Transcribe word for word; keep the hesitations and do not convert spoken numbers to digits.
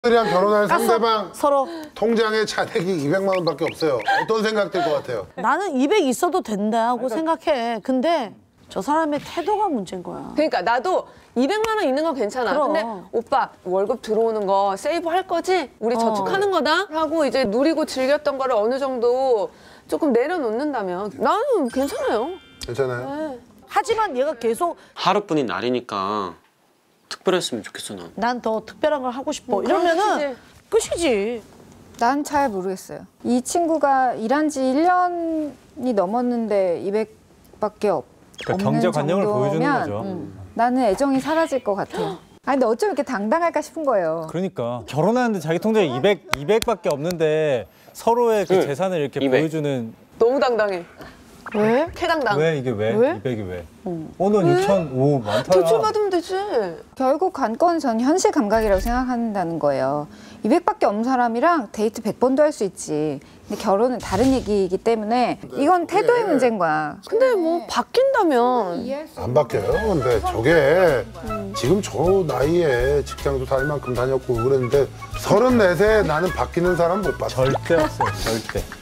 들이랑 결혼할 상대방 서로 통장에 차액이 이백만 원밖에 없어요. 어떤 생각 들 것 같아요? 나는 이백 있어도 된다고 생각해. 근데 저 사람의 태도가 문제인 거야. 그러니까 나도 이백만 원 있는 건 괜찮아. 그럼. 근데 오빠 월급 들어오는 거 세이브 할 거지? 우리 저축하는 거다? 하고 이제 누리고 즐겼던 거를 어느 정도 조금 내려놓는다면 나는 괜찮아요. 괜찮아요? 네. 하지만 얘가 계속 하루뿐인 날이니까 특별했으면 좋겠어 난. 난 더 특별한 걸 하고 싶어. 음, 이러면은 끝이지. 난 잘 모르겠어요. 이 친구가 일한 지 일 년이 넘었는데 이백밖에 없, 그러니까 없는 경제관념을 보여주는 정도면 거죠. 음, 나는 애정이 사라질 것 같아요. 아니 근데 어쩜 이렇게 당당할까 싶은 거예요. 그러니까 결혼하는데 자기 통장에 이백, 이백밖에 없는데 서로의 그 응. 재산을 이렇게 이백. 보여주는. 너무 당당해. 왜? 캐당당. 왜 이게 왜? 왜? 이백이 왜? 어, 넌 육천, 오 많다. 대출 받으면 되지. 결국 관건은 전 현실 감각이라고 생각한다는 거예요. 이백밖에 없는 사람이랑 데이트 백 번도 할 수 있지. 근데 결혼은 다른 얘기이기 때문에 이건 태도의 문제인 거야. 근데 뭐 바뀐다면 안 바뀌어요. 근데 저게 지금 저 나이에 직장도 다닐 만큼 다녔고 그랬는데 서른넷에 나는 바뀌는 사람 못 봤어. 절대 없어요, 절대.